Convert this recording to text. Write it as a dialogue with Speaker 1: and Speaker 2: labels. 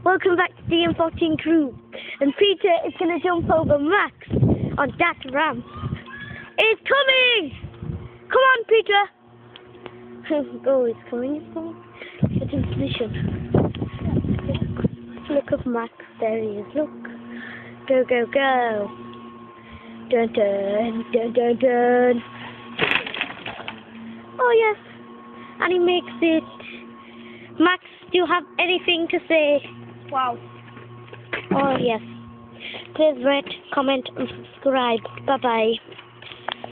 Speaker 1: Welcome back to the M14 crew. And Peter is going to jump over Max on that ramp. It's coming! Come on, Peter! Oh, it's coming, Get in position. Look at Max. There he is. Look. Go, go, go. Dun, dun, dun, dun, dun. Oh, yes. And he makes it. Max, do you have anything to say?
Speaker 2: Wow.
Speaker 1: Oh, yes. Please rate, comment, and subscribe. Bye-bye.